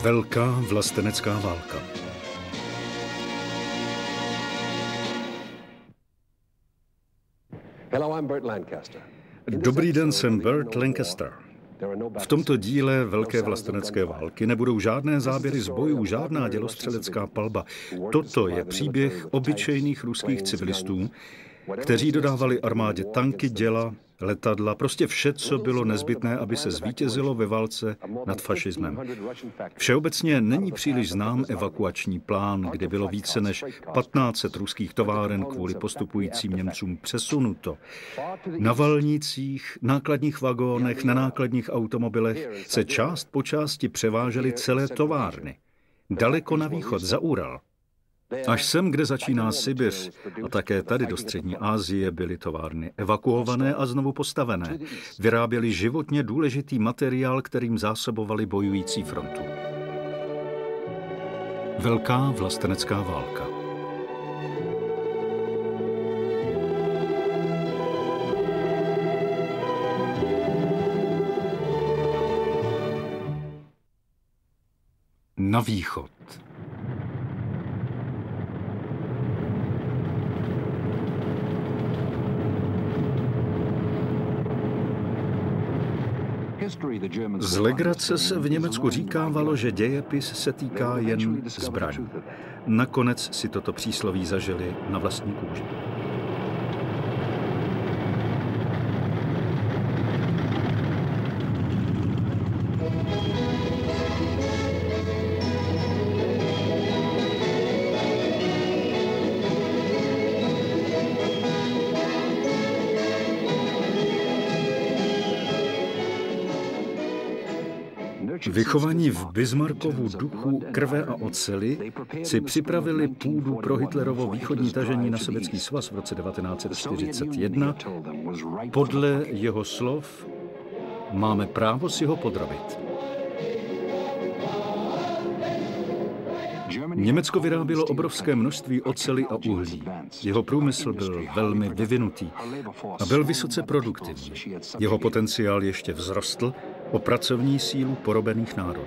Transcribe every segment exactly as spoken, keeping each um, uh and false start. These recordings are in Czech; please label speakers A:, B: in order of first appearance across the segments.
A: Velká vlastenecká válka. Dobrý den, jsem Burt Lancaster. V tomto díle Velké vlastenecké války nebudou žádné záběry z bojů, žádná dělostřelecká palba. Toto je příběh obyčejných ruských civilistů, kteří dodávali armádě tanky, děla, letadla, prostě vše, co bylo nezbytné, aby se zvítězilo ve válce nad fašismem. Všeobecně není příliš znám evakuační plán, kdy bylo více než patnáct set ruských továren kvůli postupujícím Němcům přesunuto. Na valnících, nákladních vagónech, na nákladních automobilech se část po části převážely celé továrny. Daleko na východ, za Ural. Až sem, kde začíná Sibiř, a také tady do střední Asie byly továrny evakuované a znovu postavené. Vyráběli životně důležitý materiál, kterým zásobovali bojující frontu. Velká vlastenecká válka. Na východ. Z legrace se v Německu říkávalo, že dějepis se týká jen zbraní. Nakonec si toto přísloví zažili na vlastní kůži. Vychovaní v Bismarckovu duchu krve a oceli si připravili půdu pro Hitlerovo východní tažení na Sovětský svaz v roce devatenáct set čtyřicet jedna. Podle jeho slov máme právo si ho podrobit. Německo vyrábělo obrovské množství oceli a uhlí. Jeho průmysl byl velmi vyvinutý a byl vysoce produktivní. Jeho potenciál ještě vzrostl o pracovní sílu porobených národů.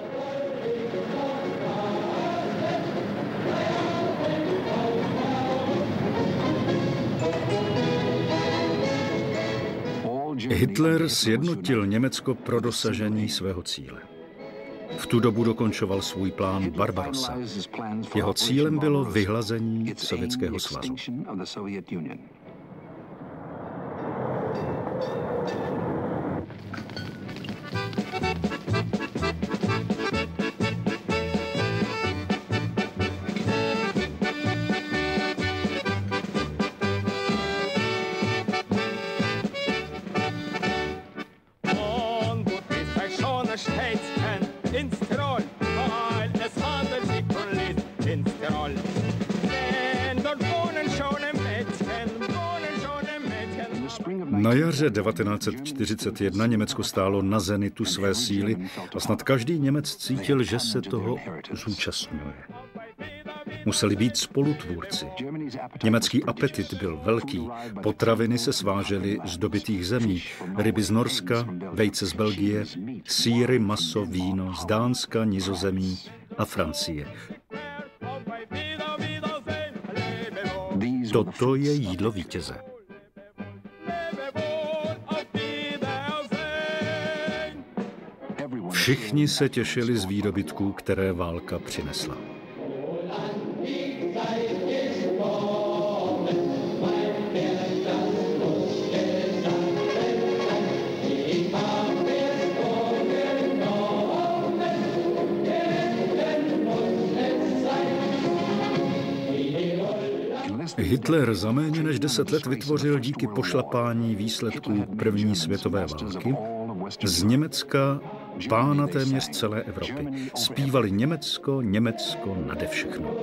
A: Hitler sjednotil Německo pro dosažení svého cíle. V tu dobu dokončoval svůj plán Barbarossa. Jeho cílem bylo vyhlazení Sovětského svazu. Na jaře devatenáct set čtyřicet jedna Německo stálo na zenitu své síly a snad každý Němec cítil, že se toho zúčastňuje. Museli být spolutvůrci. Německý apetit byl velký. Potraviny se svážely z dobytých zemí. Ryby z Norska, vejce z Belgie, sýry, maso, víno z Dánska, Nizozemí a Francie. Toto je jídlo vítěze. Všichni se těšili z výdobytků, které válka přinesla. Hitler za méně než deset let vytvořil díky pošlapání výsledků první světové války z Německa pána téměř celé Evropy. Zpívali Německo, Německo nade všechno.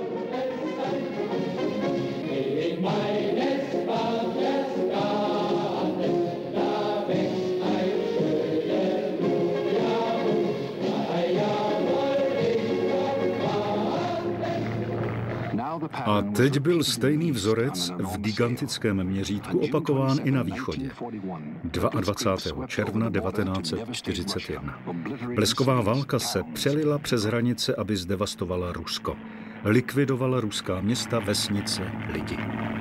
A: A A teď byl stejný vzorec v gigantickém měřítku opakován i na východě. dvacátého druhého června devatenáct set čtyřicet jedna. Blesková válka se přelila přes hranice, aby zdevastovala Rusko. Likvidovala ruská města, vesnice, lidi.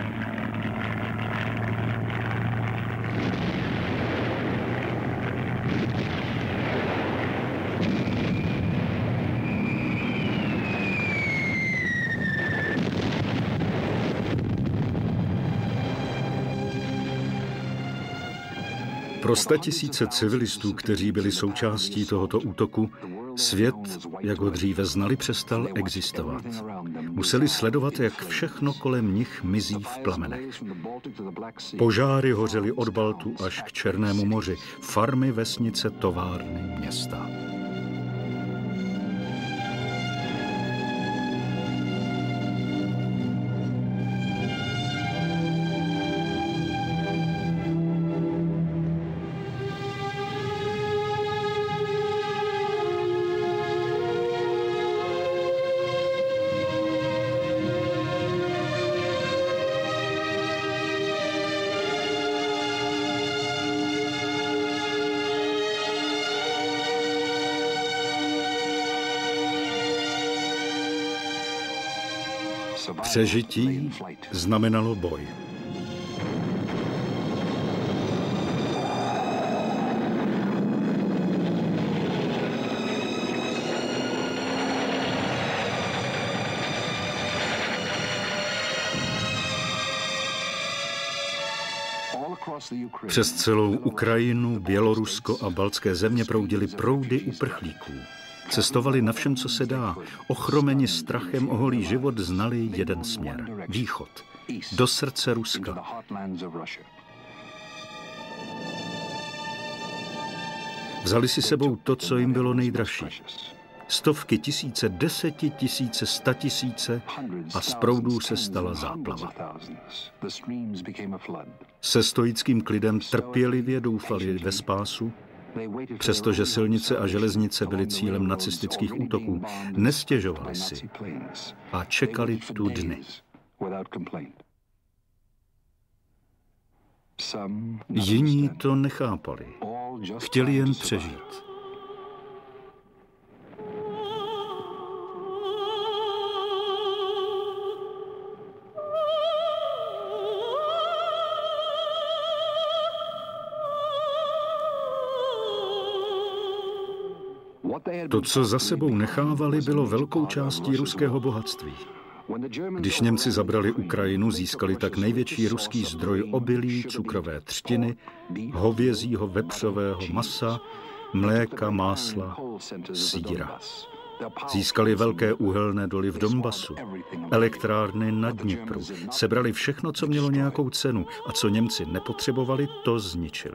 A: Pro statisíce civilistů, kteří byli součástí tohoto útoku, svět, jak ho dříve znali, přestal existovat. Museli sledovat, jak všechno kolem nich mizí v plamenech. Požáry hořely od Baltu až k Černému moři, farmy, vesnice, továrny, města. Přežití znamenalo boj. Přes celou Ukrajinu, Bělorusko a baltské země proudily proudy uprchlíků. Cestovali na všem, co se dá. Ochromeni strachem o holý život znali jeden směr. Východ. Do srdce Ruska. Vzali si sebou to, co jim bylo nejdražší. Stovky tisíce, deseti tisíce, sta tisíce a z proudů se stala záplava. Se stoickým klidem trpělivě doufali ve spásu, přestože silnice a železnice byly cílem nacistických útoků, nestěžovali si a čekali tu dny. Jiní to nechápali. Chtěli jen přežít. To, co za sebou nechávali, bylo velkou částí ruského bohatství. Když Němci zabrali Ukrajinu, získali tak největší ruský zdroj obilí, cukrové třtiny, hovězího vepřového masa, mléka, másla, sýra. Získali velké uhelné doly v Donbasu, elektrárny na Dnipru. Sebrali všechno, co mělo nějakou cenu, a co Němci nepotřebovali, to zničili.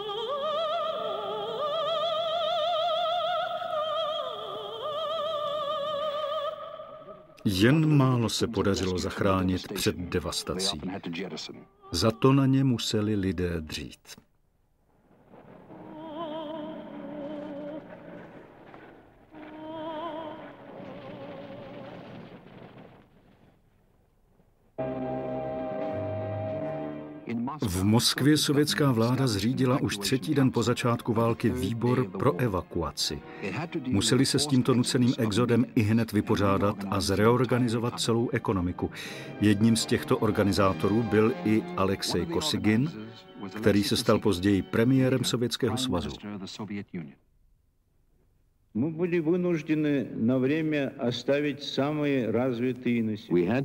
A: Jen málo se podařilo zachránit před devastací. Za to na ně museli lidé dřít. V Moskvě sovětská vláda zřídila už třetí den po začátku války výbor pro evakuaci. Museli se s tímto nuceným exodem ihned vypořádat a zreorganizovat celou ekonomiku. Jedním z těchto organizátorů byl i Alexej Kosygin, který se stal později premiérem Sovětského svazu.
B: Мы были вынуждены на время оставить самые развитые населения.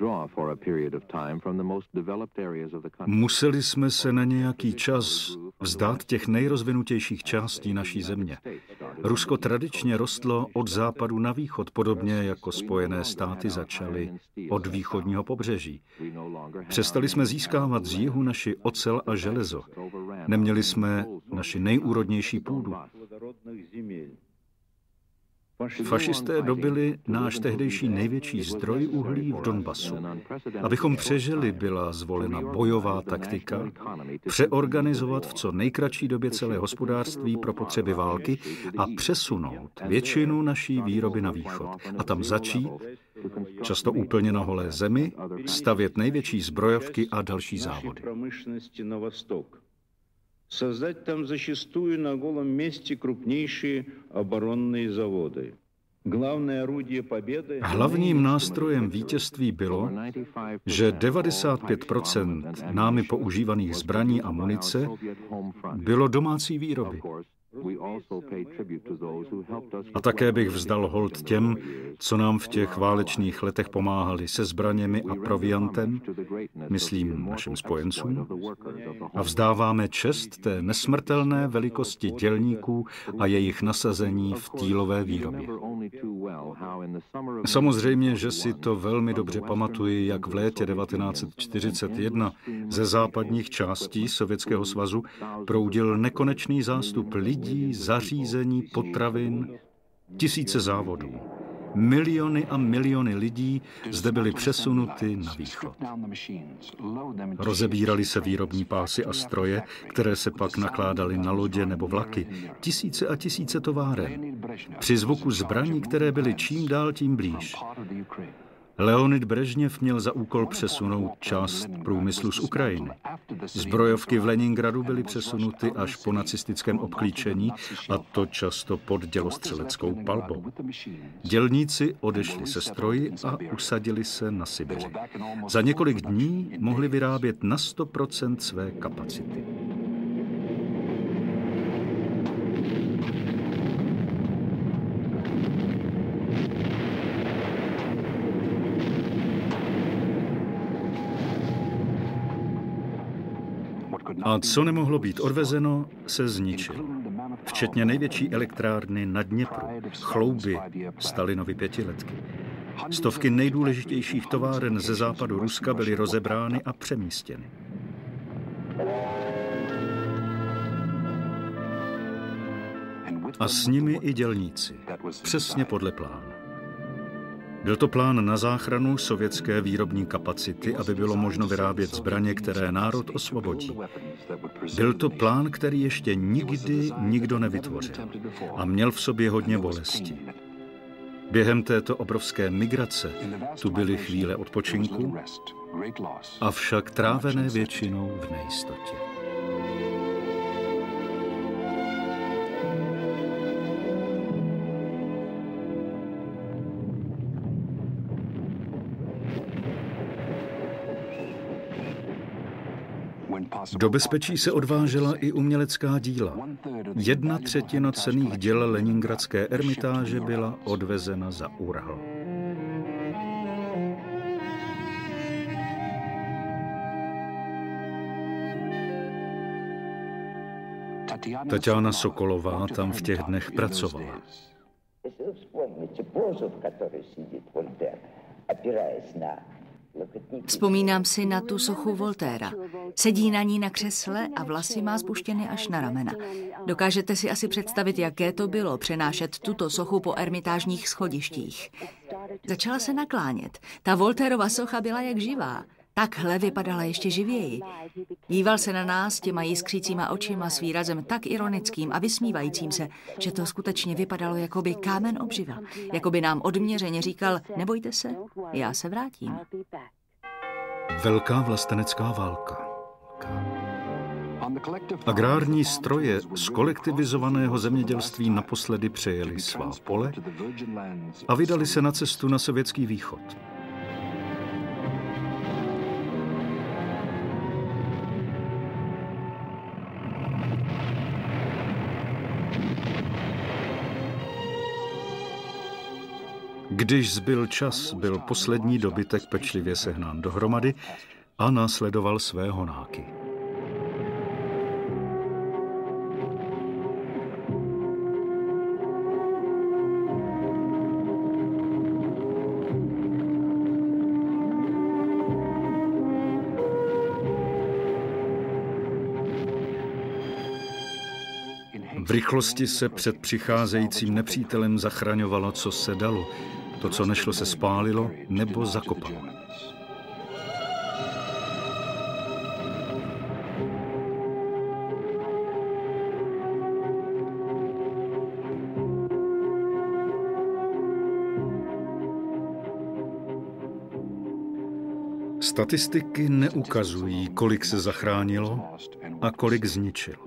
A: Museli jsme se na nějaký čas vzdát těch nejrozvinutějších částí naší země. Rusko tradičně rostlo od západu na východ, podobně jako Spojené státy začaly od východního pobřeží. Přestali jsme získávat z jihu naši ocel a železo. Neměli jsme naši nejúrodnější půdu. Fašisté dobyli náš tehdejší největší zdroj uhlí v Donbasu. Abychom přežili, byla zvolena bojová taktika přeorganizovat v co nejkratší době celé hospodářství pro potřeby války a přesunout většinu naší výroby na východ a tam začít často úplně na holé zemi, stavět největší zbrojovky a další závody.
B: Создать tam зачастую на голом месте крупнейшие оборонные заводы.
A: Hlavním nástrojem vítězství bylo, že devadesát pět procent námi používaných zbraní a munice bylo domácí výroby. A také bych vzdal hold těm, co nám v těch válečných letech pomáhali se zbraněmi a proviantem, myslím našim spojencům, a vzdáváme čest té nesmrtelné velikosti dělníků a jejich nasazení v týlové výrobě. Samozřejmě, že si to velmi dobře pamatuji, jak v létě devatenáct set čtyřicet jedna ze západních částí Sovětského svazu proudil nekonečný zástup lidí, zařízení, potravin, tisíce závodů. Miliony a miliony lidí zde byly přesunuty na východ. Rozebírali se výrobní pásy a stroje, které se pak nakládaly na lodě nebo vlaky. Tisíce a tisíce továren. Při zvuku zbraní, které byly čím dál tím blíž. Leonid Brežněv měl za úkol přesunout část průmyslu z Ukrajiny. Zbrojovky v Leningradu byly přesunuty až po nacistickém obklíčení, a to často pod dělostřeleckou palbou. Dělníci odešli se stroji a usadili se na Sibiři. Za několik dní mohli vyrábět na sto procent své kapacity. A co nemohlo být odvezeno, se zničilo. Včetně největší elektrárny na Dněpru, chlouby Stalinovy pětiletky. Stovky nejdůležitějších továren ze západu Ruska byly rozebrány a přemístěny. A s nimi i dělníci, přesně podle plánu. Byl to plán na záchranu sovětské výrobní kapacity, aby bylo možno vyrábět zbraně, které národ osvobodí. Byl to plán, který ještě nikdy nikdo nevytvořil a měl v sobě hodně bolesti. Během této obrovské migrace tu byly chvíle odpočinku, avšak trávené většinou v nejistotě. Do bezpečí se odvážela i umělecká díla. Jedna třetina cenných děl leningradské Ermitáže byla odvezena za Ural. Tatiana Sokolová tam v těch dnech pracovala.
C: Vzpomínám si na tu sochu Voltaira. Sedí na ní na křesle a vlasy má spuštěny až na ramena. Dokážete si asi představit, jaké to bylo přenášet tuto sochu po ermitážních schodištích. Začala se naklánět. Ta Voltairova socha byla jak živá. Takhle vypadala ještě živěji. Díval se na nás těma jiskřícíma očima s výrazem tak ironickým a vysmívajícím se, že to skutečně vypadalo, jako by kámen obživil. Jako by nám odměřeně říkal, nebojte se, já se vrátím.
A: Velká vlastenecká válka. Agrární stroje z kolektivizovaného zemědělství naposledy přejeli svá pole a vydali se na cestu na sovětský východ. Když zbyl čas, byl poslední dobytek pečlivě sehnán dohromady a následoval své honáky. V rychlosti se před přicházejícím nepřítelem zachraňovalo, co se dalo. To, co nešlo, se spálilo nebo zakopalo. Statistiky neukazují, kolik se zachránilo a kolik zničilo.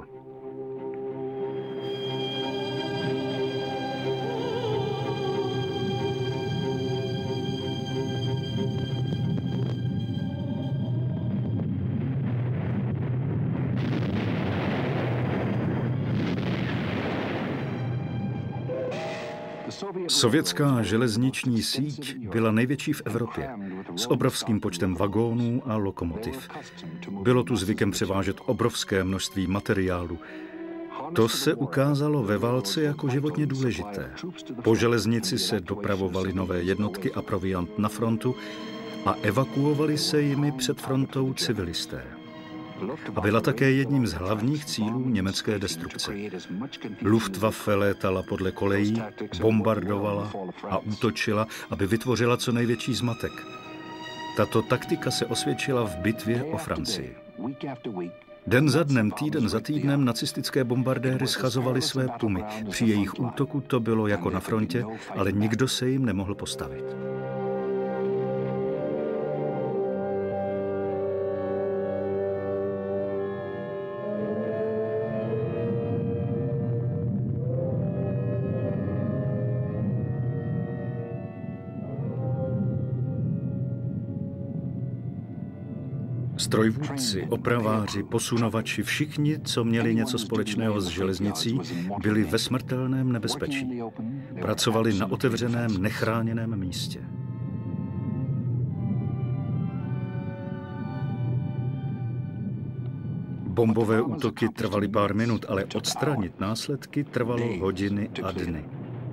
A: Sovětská železniční síť byla největší v Evropě, s obrovským počtem vagónů a lokomotiv. Bylo tu zvykem převážet obrovské množství materiálu. To se ukázalo ve válce jako životně důležité. Po železnici se dopravovaly nové jednotky a proviant na frontu a evakuovali se jimi před frontou civilisté. A byla také jedním z hlavních cílů německé destrukce. Luftwaffe létala podle kolejí, bombardovala a útočila, aby vytvořila co největší zmatek. Tato taktika se osvědčila v bitvě o Francii. Den za dnem, týden za týdnem nacistické bombardéry schazovaly své pumy. Při jejich útoku to bylo jako na frontě, ale nikdo se jim nemohl postavit. Strojvůdci, opraváři, posunovači, všichni, co měli něco společného s železnicí, byli ve smrtelném nebezpečí. Pracovali na otevřeném, nechráněném místě. Bombové útoky trvaly pár minut, ale odstranit následky trvalo hodiny a dny.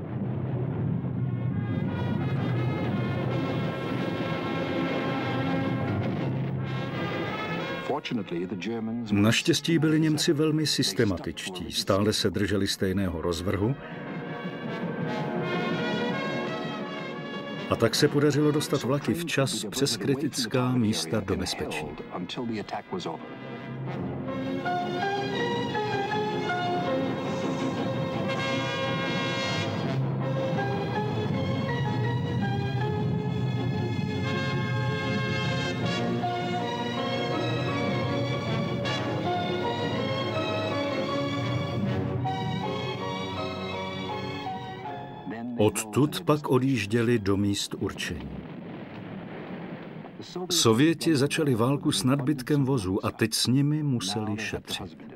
A: Naštěstí byli Němci velmi systematičtí, stále se drželi stejného rozvrhu a tak se podařilo dostat vlaky včas přes kritická místa do bezpečí. Odtud pak odjížděli do míst určení. Sověti začali válku s nadbytkem vozů a teď s nimi museli šetřit.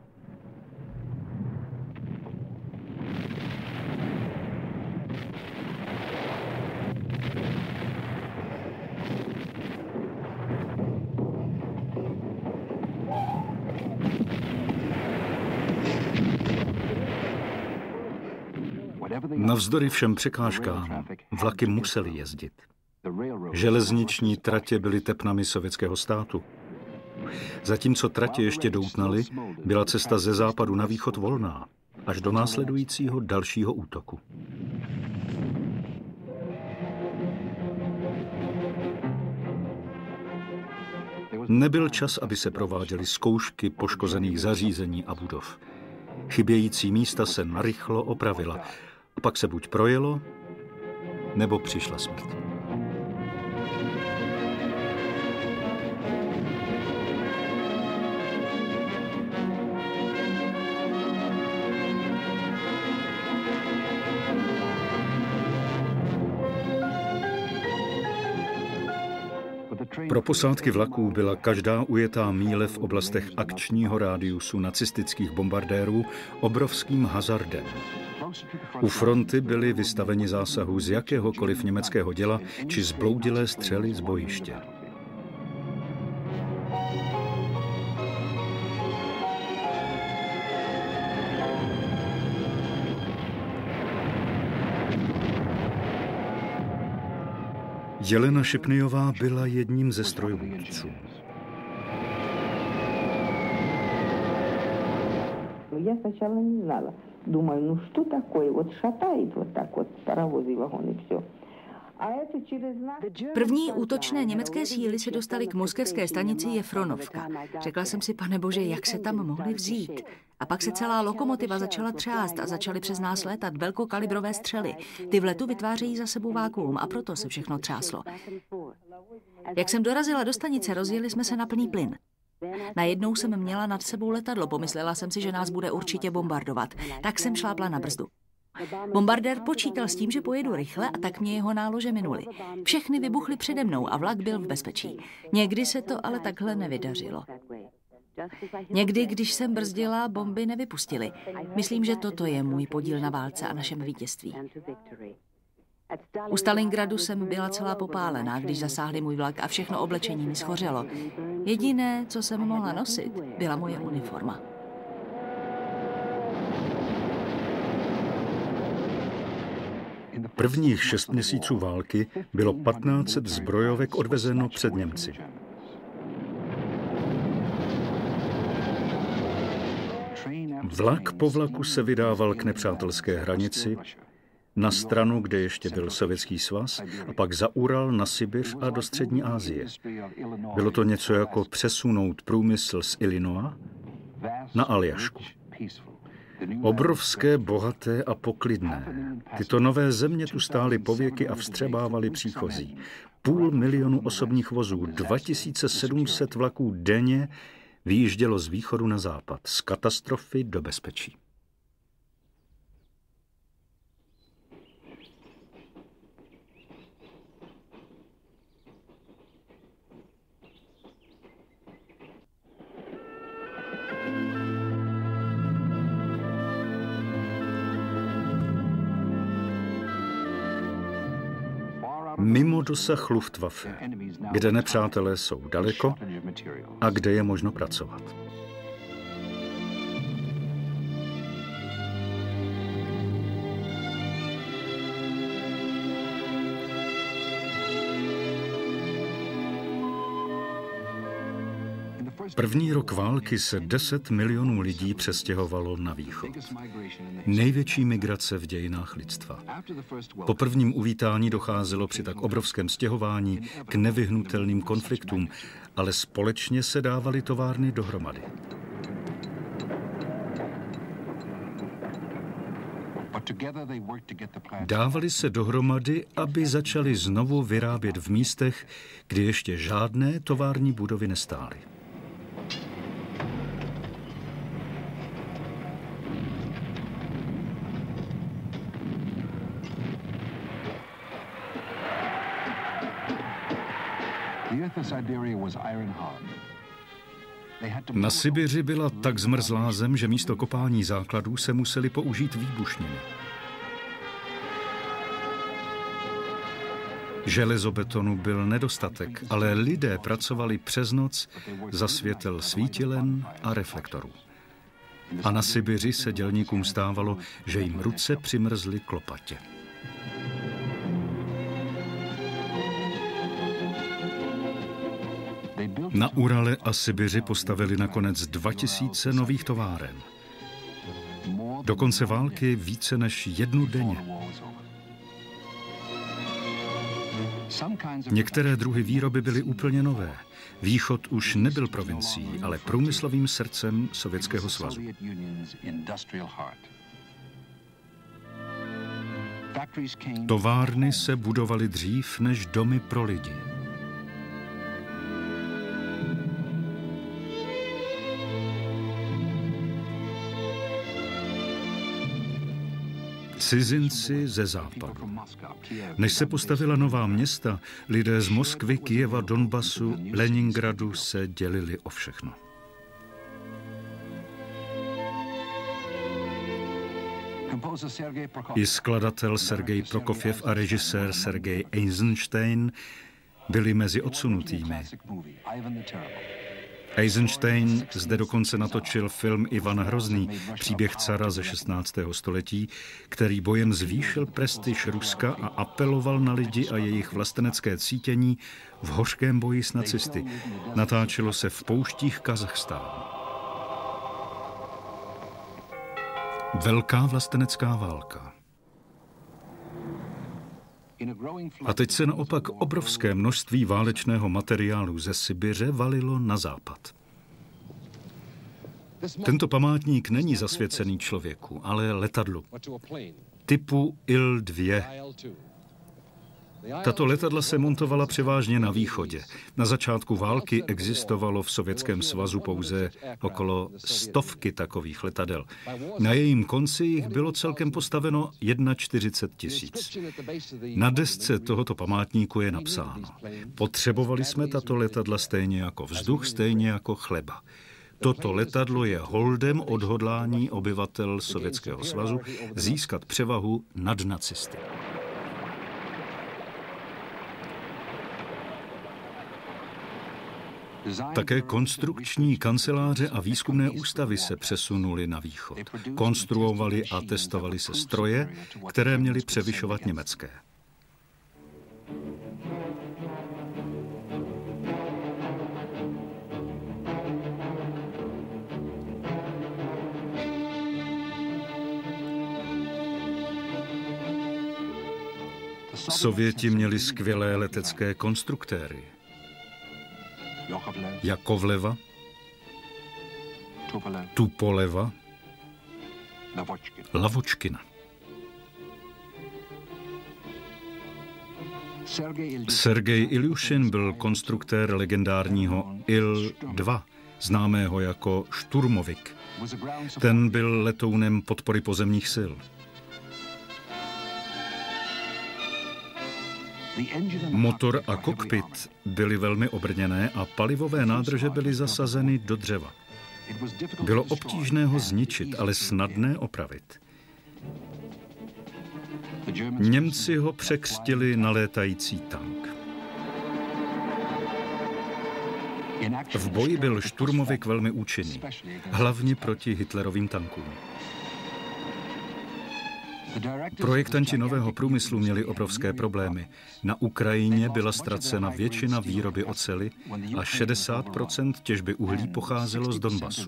A: Navzdory všem překážkám vlaky musely jezdit. Železniční tratě byly tepnami sovětského státu. Zatímco tratě ještě doutnaly, byla cesta ze západu na východ volná, až do následujícího dalšího útoku. Nebyl čas, aby se prováděly zkoušky poškozených zařízení a budov. Chybějící místa se narychlo opravila. A pak se buď projelo, nebo přišla smrt. Pro posádky vlaků byla každá ujetá míle v oblastech akčního rádiusu nacistických bombardérů obrovským hazardem. U fronty byli vystaveni zásahu z jakéhokoliv německého děla či zbloudilé střely z bojiště. Jelena Šipnyová byla jedním ze strojvůdců.
D: Я сначала не знала. Думаю, ну что такое? Вот шатает вот так вот паровозы, вагоны, все.
C: První útočné německé síly se dostaly k moskevské stanici Jefronovka. Řekla jsem si, pane bože, jak se tam mohli vzít. A pak se celá lokomotiva začala třást a začaly přes nás létat velkokalibrové střely. Ty v letu vytvářejí za sebou vákuum a proto se všechno třáslo. Jak jsem dorazila do stanice, rozjeli jsme se na plný plyn. Najednou jsem měla nad sebou letadlo, pomyslela jsem si, že nás bude určitě bombardovat. Tak jsem šlápla na brzdu. Bombardér počítal s tím, že pojedu rychle, a tak mě jeho nálože minuly. Všechny vybuchly přede mnou a vlak byl v bezpečí. Někdy se to ale takhle nevydařilo. Někdy, když jsem brzdila, bomby nevypustily. Myslím, že toto je můj podíl na válce a našem vítězství. U Stalingradu jsem byla celá popálená, když zasáhli můj vlak a všechno oblečení mi schořelo. Jediné, co jsem mohla nosit, byla moje uniforma.
A: Prvních šest měsíců války bylo patnáct set zbrojovek odvezeno před Němci. Vlak po vlaku se vydával k nepřátelské hranici, na stranu, kde ještě byl Sovětský svaz, a pak za Ural na Sibiř a do střední Asie. Bylo to něco jako přesunout průmysl z Illinois na Aljašku. Obrovské, bohaté a poklidné. Tyto nové země tu stály pověky a vstřebávaly příchozí. Půl milionu osobních vozů, dva tisíce sedm set vlaků denně vyjíždělo z východu na západ, z katastrofy do bezpečí. Mimo dosah Luftwaffe, kde nepřátelé jsou daleko a kde je možno pracovat. První rok války se deset milionů lidí přestěhovalo na východ. Největší migrace v dějinách lidstva. Po prvním uvítání docházelo při tak obrovském stěhování k nevyhnutelným konfliktům, ale společně se dávaly továrny dohromady. Dávali se dohromady, aby začali znovu vyrábět v místech, kde ještě žádné tovární budovy nestály. Na Sibiři byla tak zmrzlá zem, že místo kopání základů se museli použít výbušniny. Železobetonu byl nedostatek, ale lidé pracovali přes noc za světel svítilen a reflektorů. A na Sibiři se dělníkům stávalo, že jim ruce přimrzly k lopatě. Na Urale a Sibiři postavili nakonec dva tisíce nových továren. Do konce války více než jednu denně. Některé druhy výroby byly úplně nové. Východ už nebyl provincií, ale průmyslovým srdcem Sovětského svazu. Továrny se budovaly dřív než domy pro lidi. Cizinci ze západu. Než se postavila nová města, lidé z Moskvy, Kyjeva, Donbasu, Leningradu se dělili o všechno. I skladatel Sergej Prokofjev a režisér Sergej Eisenstein byli mezi odsunutými. Eisenstein zde dokonce natočil film Ivan Hrozný, příběh cara ze šestnáctého století, který bojem zvýšil prestiž Ruska a apeloval na lidi a jejich vlastenecké cítění v hořkém boji s nacisty. Natáčelo se v pouštích Kazachstánu. Velká vlastenecká válka. A teď se naopak obrovské množství válečného materiálu ze Sibiře valilo na západ. Tento památník není zasvěcený člověku, ale letadlu typu Il dva. Tato letadla se montovala převážně na východě. Na začátku války existovalo v Sovětském svazu pouze okolo stovky takových letadel. Na jejím konci jich bylo celkem postaveno čtyřicet jedna tisíc. Na desce tohoto památníku je napsáno: potřebovali jsme tato letadla stejně jako vzduch, stejně jako chleba. Toto letadlo je holdem odhodlání obyvatel Sovětského svazu získat převahu nad nacisty. Také konstrukční kanceláře a výzkumné ústavy se přesunuly na východ. Konstruovali a testovali se stroje, které měly převyšovat německé. Sověti měli skvělé letecké konstruktéry. Jakovleva, Tupoleva, Lavočkina. Sergej Iljušin byl konstruktér legendárního Il dva, známého jako Šturmovik. Ten byl letounem podpory pozemních sil. Motor a kokpit byly velmi obrněné a palivové nádrže byly zasazeny do dřeva. Bylo obtížné ho zničit, ale snadné opravit. Němci ho překřtili na létající tank. V boji byl Šturmovik velmi účinný, hlavně proti hitlerovým tankům. Projektanti nového průmyslu měli obrovské problémy. Na Ukrajině byla ztracena většina výroby oceli a šedesát procent těžby uhlí pocházelo z Donbasu.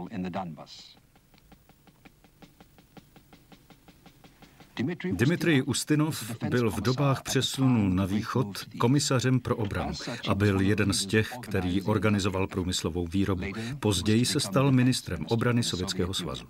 A: Dmitrij Ustinov byl v dobách přesunu na východ komisařem pro obranu a byl jeden z těch, který organizoval průmyslovou výrobu. Později se stal ministrem obrany Sovětského svazu.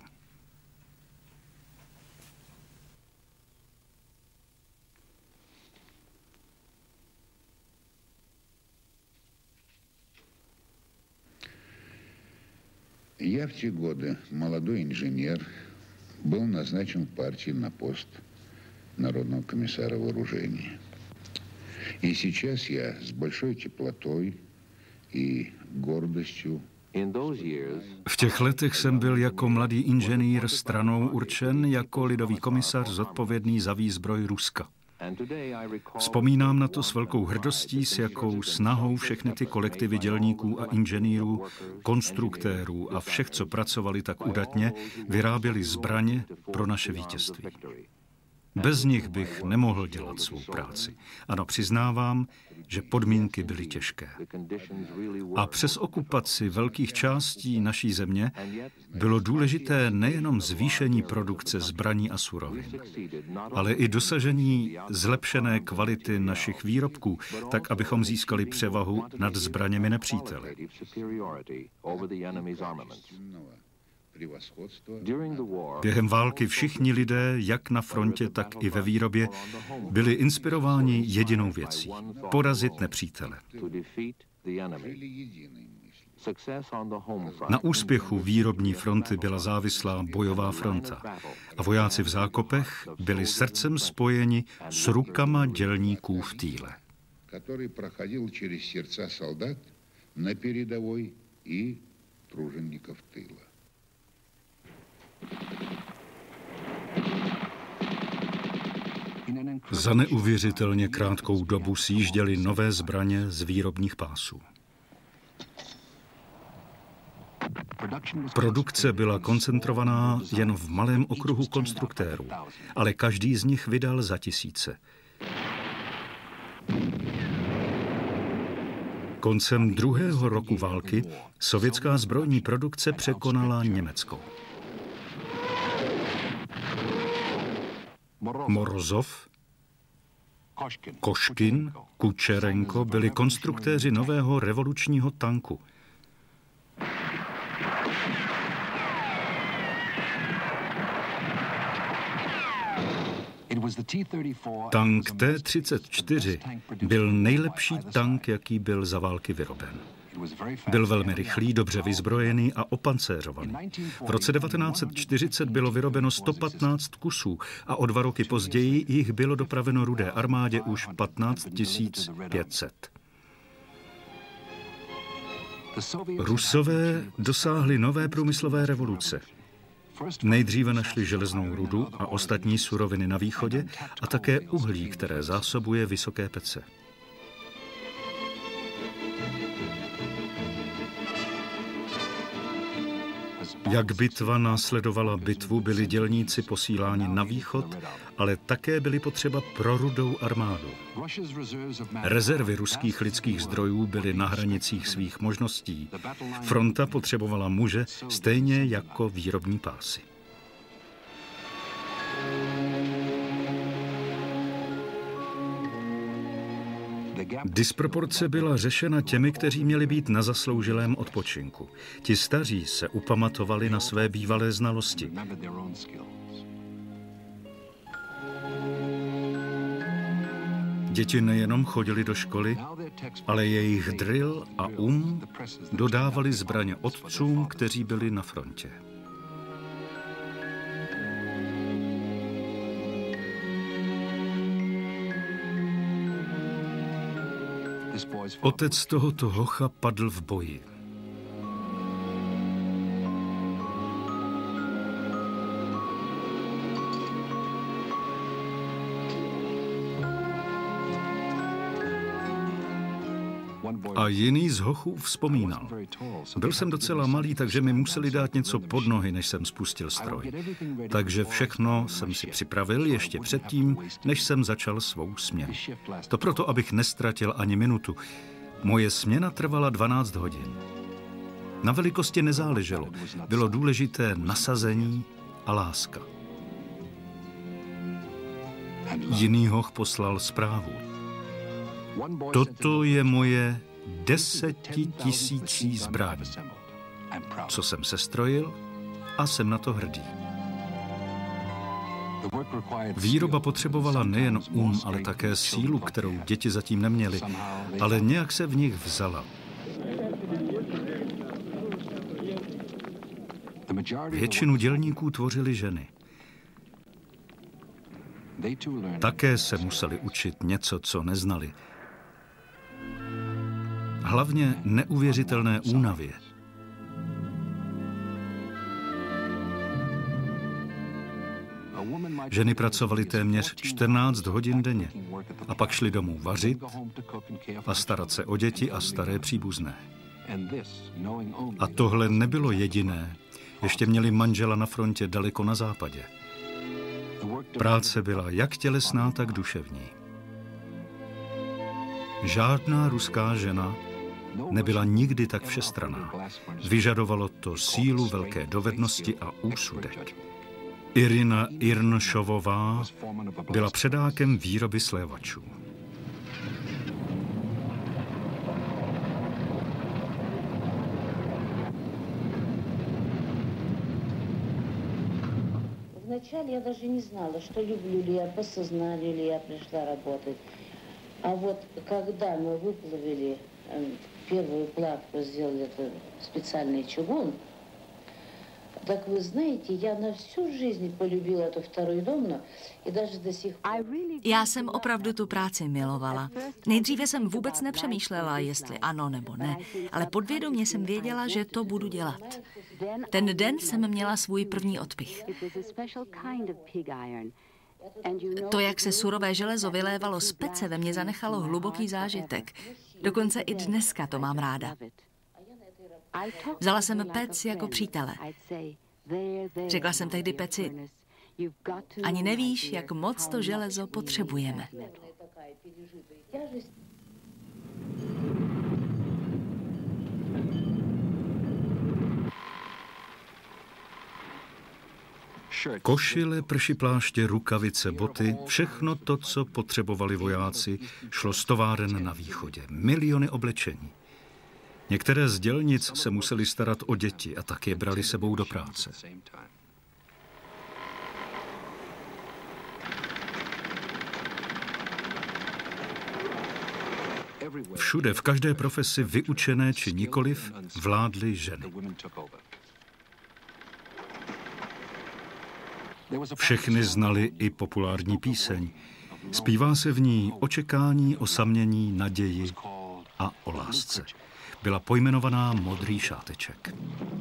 E: Я в те годы, молодой инженер, был назначен партией на пост Народного комиссара вооружений. И сейчас я с большой теплотой и гордостью.
A: V těch letech jsem byl jako mladý inženýr stranou určen jako lidový komisař zodpovědný za výzbroj Ruska. Vzpomínám na to s velkou hrdostí, s jakou snahou všechny ty kolektivy dělníků a inženýrů, konstruktérů a všech, co pracovali tak udatně, vyráběli zbraně pro naše vítězství. Bez nich bych nemohl dělat svou práci. Ano, přiznávám, že podmínky byly těžké. A přes okupaci velkých částí naší země bylo důležité nejenom zvýšení produkce zbraní a surovin, ale i dosažení zlepšené kvality našich výrobků, tak abychom získali převahu nad zbraněmi nepřítele. Během války všichni lidé, jak na frontě, tak i ve výrobě, byli inspirováni jedinou věcí – porazit nepřítele. Na úspěchu výrobní fronty byla závislá bojová fronta a vojáci v zákopech byli srdcem spojeni s rukama dělníků v týle.
E: Který prochodil через сердца солдат на передовой и тружеников тыла.
A: Za neuvěřitelně krátkou dobu sjížděly nové zbraně z výrobních pásů. Produkce byla koncentrovaná jen v malém okruhu konstruktérů, ale každý z nich vydal za tisíce. Koncem druhého roku války sovětská zbrojní produkce překonala německou. Morozov, Koškin, Kučerenko byli konstruktéři nového revolučního tanku. Tank T třicet čtyři byl nejlepší tank, jaký byl za války vyroben. Byl velmi rychlý, dobře vyzbrojený a opancéřovaný. V roce devatenáct set čtyřicet bylo vyrobeno sto patnáct kusů a o dva roky později jich bylo dopraveno Rudé armádě už patnáct tisíc pět set. Rusové dosáhli nové průmyslové revoluce. Nejdříve našli železnou rudu a ostatní suroviny na východě a také uhlí, které zásobuje vysoké pece. Jak bitva následovala bitvu, byli dělníci posíláni na východ, ale také byli potřeba pro Rudou armádu. Rezervy ruských lidských zdrojů byly na hranicích svých možností. Fronta potřebovala muže stejně jako výrobní pásy. Disproporce byla řešena těmi, kteří měli být na zasloužilém odpočinku. Ti staří se upamatovali na své bývalé znalosti. Děti nejenom chodili do školy, ale jejich drill a um dodávali zbraně otcům, kteří byli na frontě. Otec tohoto hocha padl v boji. A jiný z hochů vzpomínal. Byl jsem docela malý, takže mi museli dát něco pod nohy, než jsem spustil stroj. Takže všechno jsem si připravil ještě předtím, než jsem začal svou směnu. To proto, abych nestratil ani minutu. Moje směna trvala dvanáct hodin. Na velikosti nezáleželo. Bylo důležité nasazení a láska. Jiný hoch poslal zprávu. Toto je moje desetitisící zbraní, co jsem sestrojil a jsem na to hrdý. Výroba potřebovala nejen um, ale také sílu, kterou děti zatím neměly, ale nějak se v nich vzala. Většinu dělníků tvořily ženy. Také se museli učit něco, co neznali. Hlavně neuvěřitelné únavě. Ženy pracovaly téměř čtrnáct hodin denně a pak šly domů vařit a starat se o děti a staré příbuzné. A tohle nebylo jediné. Ještě měli manžela na frontě daleko na západě. Práce byla jak tělesná, tak duševní. Žádná ruská žena nebyla nikdy tak všestranná. Vyžadovalo to sílu, velké dovednosti a úsudek. Irina Irnšovová byla předákem výroby slévačů.
F: Вначале я даже не знала, что люблю ли я, по сознанию ли я пришла работать. А вот когда мы выплавили первую кладку, сделали это специальный чугун, так вы знаете, я на всю жизнь полюбила эту вторую домну и даже до сих пор.
C: Já jsem opravdu tu práci milovala. Nejdříve jsem vůbec nepřemýšlela, jestli ano nebo ne, ale podvědomě jsem věděla, že to budu dělat. Ten den jsem měla svůj první odpich. To, jak se surové železo vylévalo z pece, ve mně zanechalo hluboký zážitek. Dokonce i dneska to mám ráda. Vzala jsem pec jako přítele. Řekla jsem tehdy peci, ani nevíš, jak moc to železo potřebujeme.
A: Košile, prši pláště, rukavice, boty, všechno to, co potřebovali vojáci, šlo z továren na východě. Miliony oblečení. Některé z dělnic se museli starat o děti a tak je brali sebou do práce. Všude, v každé profesi, vyučené či nikoliv, vládly ženy. Všechny znali i populární píseň. Zpívá se v ní o čekání, osamění, naději a o lásce. Byla pojmenovaná Modrý šáteček.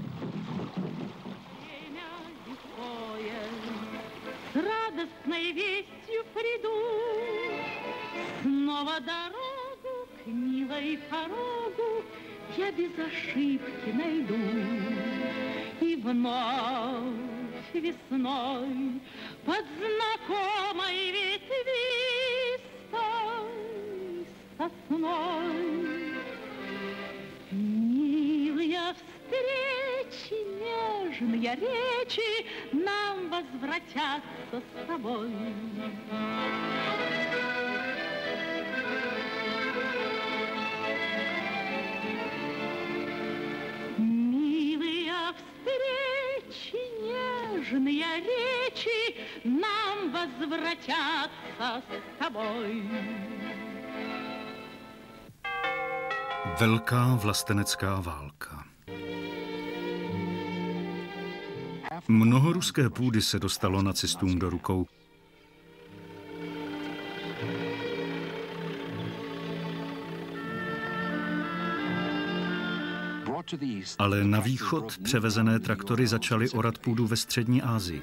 G: Весной под знакомой ветвистой сосной милые встречи, нежные речи нам возвратятся с тобой. Нежные речи нам возвратятся с тобой.
A: Velká vlastenecká válka. Mnoho ruské půdy se dostalo nacistům do rukou. Ale na východ převezené traktory začaly orat půdu ve střední Asii.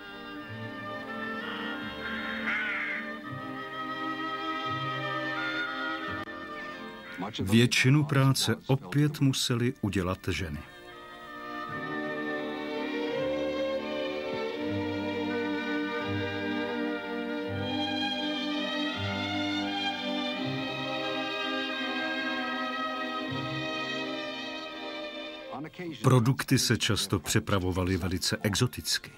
A: Většinu práce opět museli udělat ženy. Produkty se často přepravovaly velice exoticky.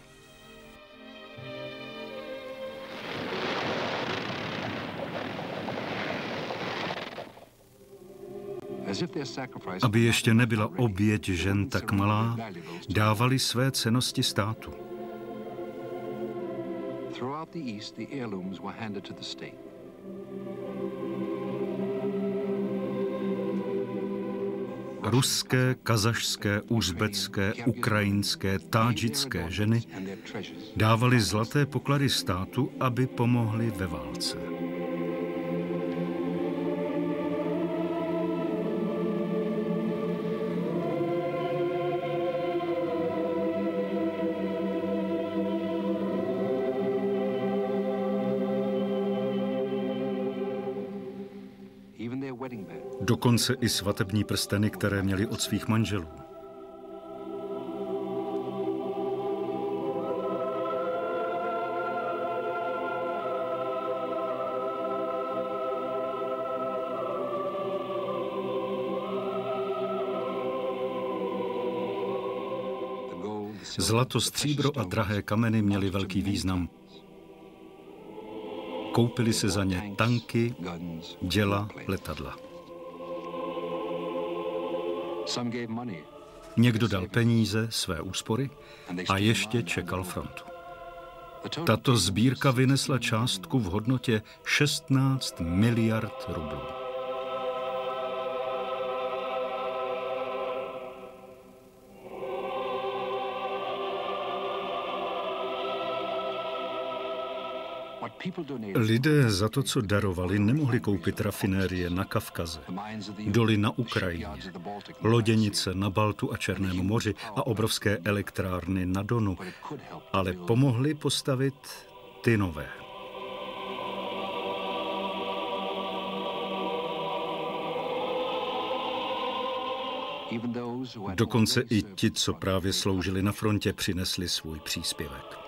A: Aby ještě nebyla oběť žen tak malá, dávali své cennosti státu. Ruské, kazašské, uzbecké, ukrajinské, tádžické ženy dávaly zlaté poklady státu, aby pomohly ve válce. Dokonce i svatební prsteny, které měli od svých manželů. Zlato, stříbro a drahé kameny měly velký význam. Koupily se za ně tanky, děla, letadla. Někdo dal peníze, své úspory a ještě čekal frontu. Tato sbírka vynesla částku v hodnotě šestnáct miliard rublů. Lidé za to, co darovali, nemohli koupit rafinérie na Kavkaze, doly na Ukrajině, loděnice na Baltu a Černém moři a obrovské elektrárny na Donu, ale pomohli postavit ty nové. Dokonce i ti, co právě sloužili na frontě, přinesli svůj příspěvek.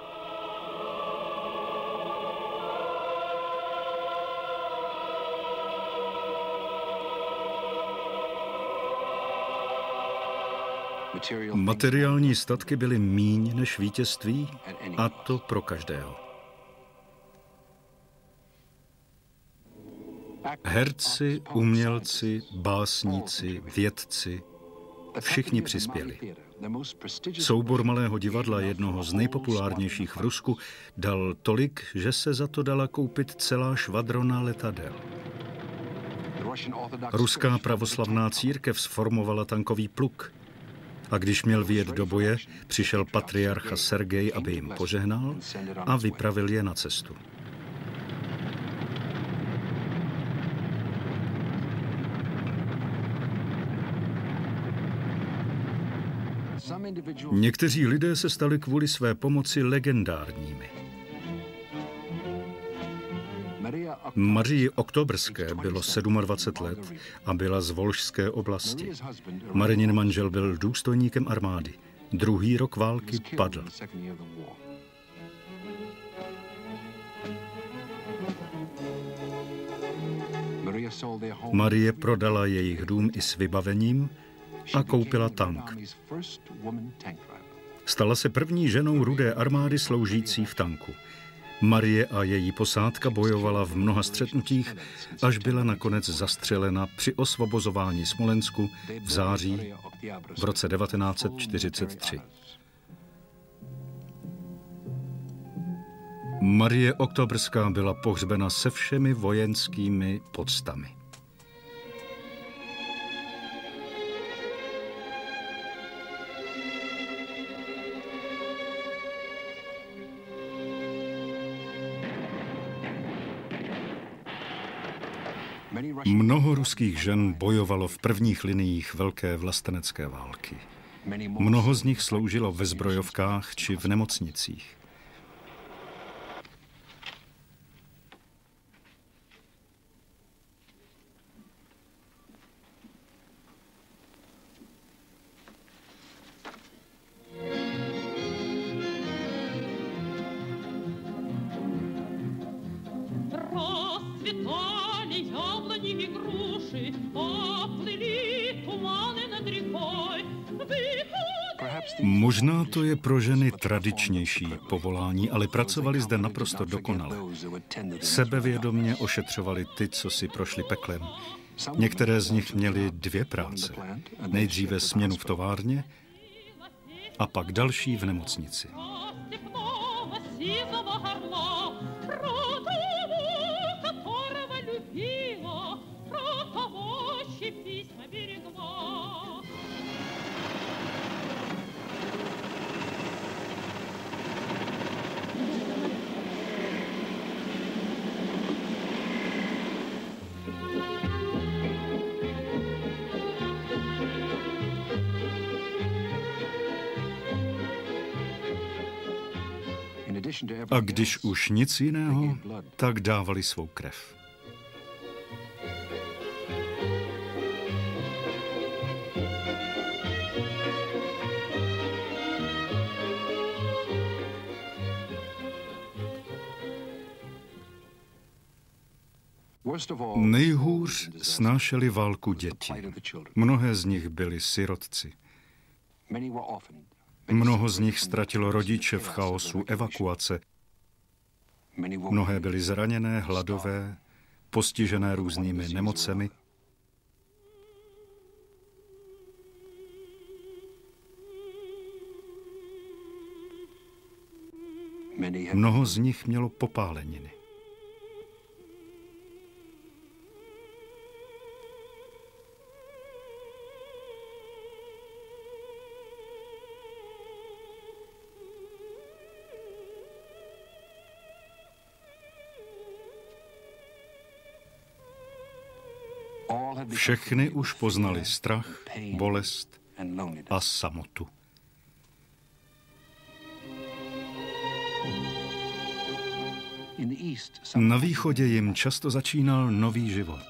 A: Materiální statky byly míň než vítězství, a to pro každého. Herci, umělci, básníci, vědci, všichni přispěli. Soubor Malého divadla, jednoho z nejpopulárnějších v Rusku, dal tolik, že se za to dala koupit celá švadrona letadel. Ruská pravoslavná církev sformovala tankový pluk. A když měl vyjet do boje, přišel patriarcha Sergej, aby jim požehnal a vypravil je na cestu. Někteří lidé se stali kvůli své pomoci legendárními. Marii Oktobrské bylo dvacet sedm let a byla z Volžské oblasti. Marinin manžel byl důstojníkem armády. Druhý rok války padl. Marie prodala jejich dům i s vybavením a koupila tank. Stala se první ženou Rudé armády sloužící v tanku. Marie a její posádka bojovala v mnoha střetnutích, až byla nakonec zastřelena při osvobozování Smolensku v září v roce devatenáct set čtyřicet tři. Marie Oktobrská byla pohřbena se všemi vojenskými poctami. Mnoho ruských žen bojovalo v prvních liniích velké vlastenecké války. Mnoho z nich sloužilo ve zbrojovkách či v nemocnicích. Možná to je pro ženy tradičnější povolání, ale pracovali zde naprosto dokonale. Sebevědomně ošetřovali ty, co si prošli peklem. Některé z nich měly dvě práce. Nejdříve směnu v továrně a pak další v nemocnici. A když už nic jiného, tak dávali svou krev. Nejhůř snášeli válku děti. Mnohé z nich byli sirotci. Mnoho z nich ztratilo rodiče v chaosu evakuace. Mnohé byly zraněné, hladové, postižené různými nemocemi. Mnoho z nich mělo popáleniny. Všechny už poznali strach, bolest a samotu. Na východě jim často začínal nový život.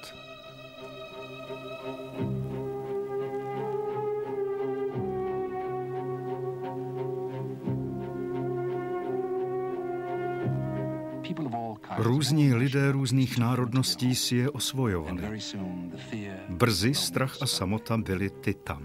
A: Různí lidé různých národností si je osvojovali. Brzy strach a samota byli ty tam.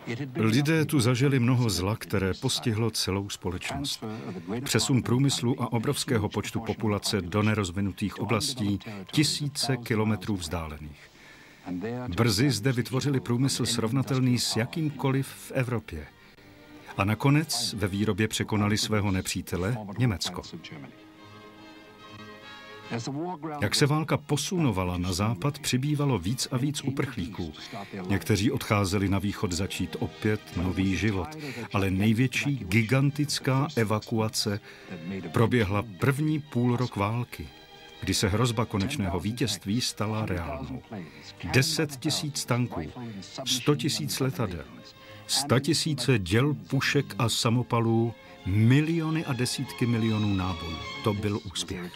A: Lidé tu zažili mnoho zla, které postihlo celou společnost. Přesun průmyslu a obrovského počtu populace do nerozvinutých oblastí, tisíce kilometrů vzdálených. Brzy zde vytvořili průmysl srovnatelný s jakýmkoliv v Evropě. A nakonec ve výrobě překonali svého nepřítele, Německo. Jak se válka posunovala na západ, přibývalo víc a víc uprchlíků. Někteří odcházeli na východ začít opět nový život, ale největší gigantická evakuace proběhla první půlrok války, kdy se hrozba konečného vítězství stala reálnou. Deset tisíc tanků, sto tisíc letadel, sta tisíce děl pušek a samopalů, miliony a desítky milionů nábojů. To byl úspěch.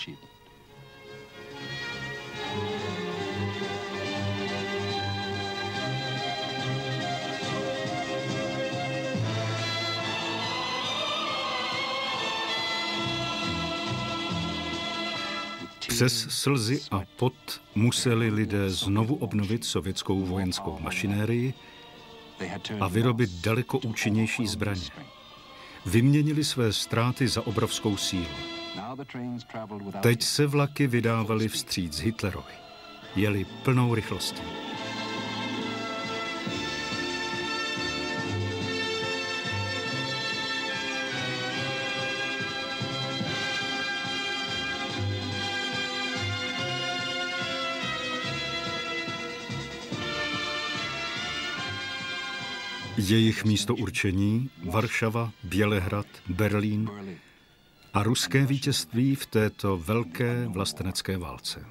A: Přes slzy a pot museli lidé znovu obnovit sovětskou vojenskou mašinérii a vyrobit daleko účinnější zbraně. Vyměnili své ztráty za obrovskou sílu. Teď se vlaky vydávaly vstříc Hitlerovi. Jeli plnou rychlostí. Jejich místo určení Varšava, Bělehrad, Berlín a ruské vítězství v této velké vlastenecké válce.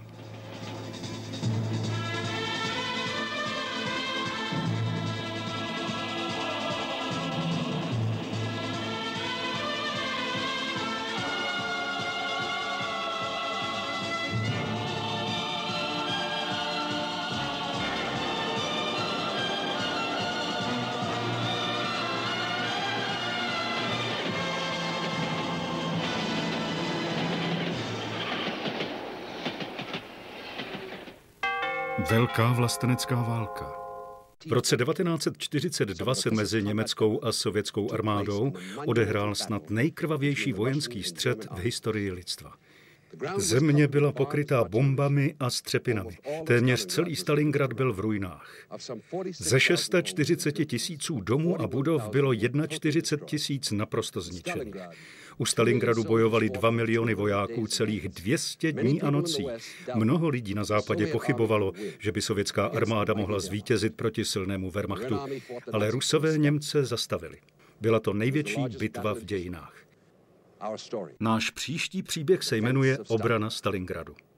A: Velká vlastenecká válka. V roce devatenáct set čtyřicet dva se mezi německou a sovětskou armádou odehrál snad nejkrvavější vojenský střet v historii lidstva. Země byla pokrytá bombami a střepinami. Téměř celý Stalingrad byl v ruinách. Ze šesti set čtyřiceti tisíců domů a budov bylo čtyřicet jedna tisíc naprosto zničených. U Stalingradu bojovali dva miliony vojáků celých dvě stě dní a nocí. Mnoho lidí na západě pochybovalo, že by sovětská armáda mohla zvítězit proti silnému Wehrmachtu, ale Rusové Němce zastavili. Byla to největší bitva v dějinách. Náš příští příběh se jmenuje Obrana Stalingradu.